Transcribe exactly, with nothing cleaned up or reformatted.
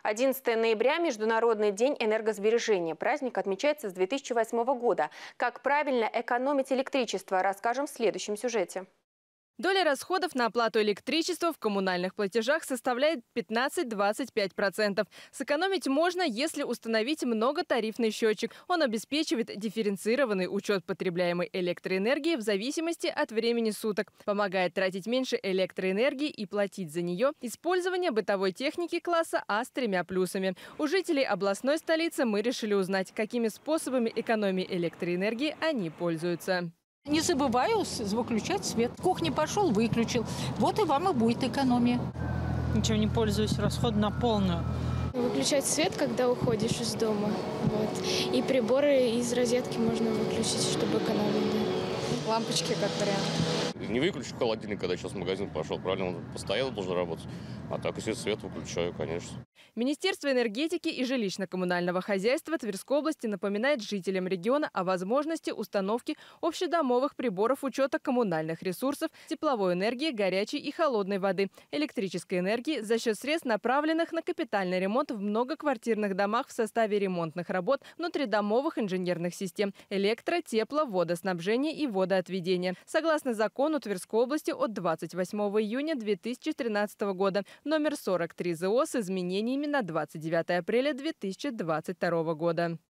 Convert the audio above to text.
одиннадцатое ноября – Международный день энергосбережения. Праздник отмечается с две тысячи восьмого года. Как правильно экономить электричество, расскажем в следующем сюжете. Доля расходов на оплату электричества в коммунальных платежах составляет пятнадцать-двадцать пять процентов. Сэкономить можно, если установить многотарифный счетчик. Он обеспечивает дифференцированный учет потребляемой электроэнергии в зависимости от времени суток, помогает тратить меньше электроэнергии и платить за нее. Использование бытовой техники класса А с тремя плюсами. У жителей областной столицы мы решили узнать, какими способами экономии электроэнергии они пользуются. Не забываю выключать свет. В кухне пошел, выключил. Вот и вам и будет экономия. Ничем не пользуюсь, расход на полную. Выключать свет, когда уходишь из дома. Вот. И приборы из розетки можно выключить, чтобы экономить. Лампочки как вариант. Не выключу холодильник, когда сейчас в магазин пошел, правильно? Он постоянно должен работать. А так, если свет выключаю, конечно. Министерство энергетики и жилищно-коммунального хозяйства Тверской области напоминает жителям региона о возможности установки общедомовых приборов учета коммунальных ресурсов, тепловой энергии, горячей и холодной воды, электрической энергии за счет средств, направленных на капитальный ремонт в многоквартирных домах в составе ремонтных работ внутридомовых инженерных систем, электро-, тепло-, водоснабжения и водоотведения. Согласно закону Тверской области от двадцать восьмого июня две тысячи тринадцатого года номер сорок три ЗО с изменениями на двадцать девятое апреля две тысячи двадцать второго года.